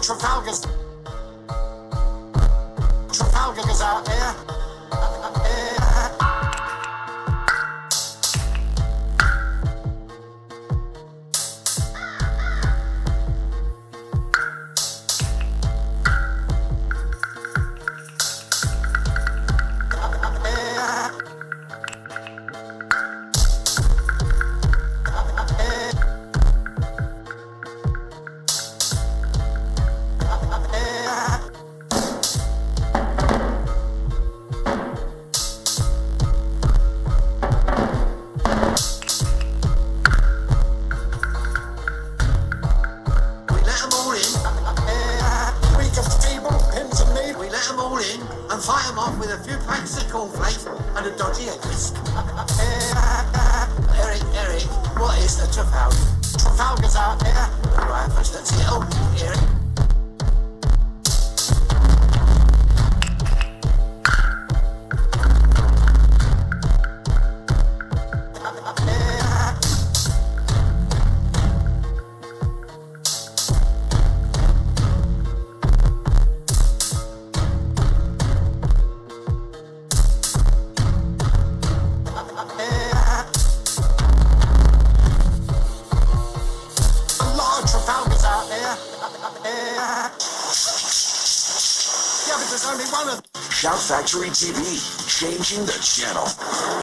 Trafalgar's out there. And fight them off with a few packs of cornflakes and a dodgy egg whisk. Eric, what is the Trafalgar? Trafalgar's out there. Right, first let's see it. Oh, Eric. Yeah, but there's only one of them. Shout Factory TV, changing the channel.